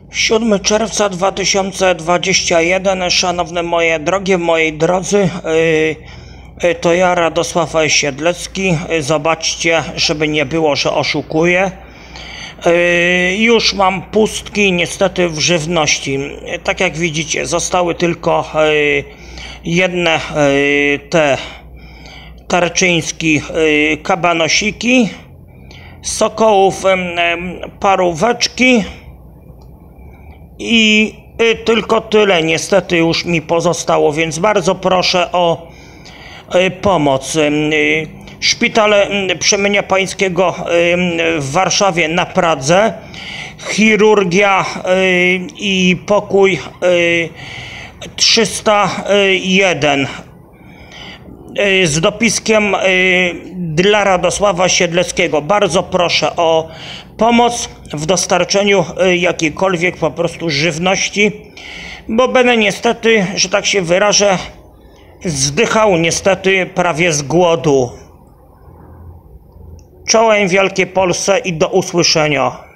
7 czerwca 2021. Szanowne moje drogie, moi drodzy, to ja, Radosław Siedlecki. Zobaczcie, żeby nie było, że oszukuję. Już mam pustki niestety w żywności. Tak jak widzicie, zostały tylko jedne te tarczyńskie kabanosiki, sokołów paróweczki i tylko tyle niestety już mi pozostało, więc bardzo proszę o pomoc. Szpital Przemienia Pańskiego w Warszawie na Pradze, chirurgia i pokój 301 z dopiskiem dla Radosława Siedleckiego. Bardzo proszę o pomoc w dostarczeniu jakiejkolwiek po prostu żywności, bo będę niestety, że tak się wyrażę, zdychał niestety prawie z głodu. Czołem Wielkiej Polsce i do usłyszenia.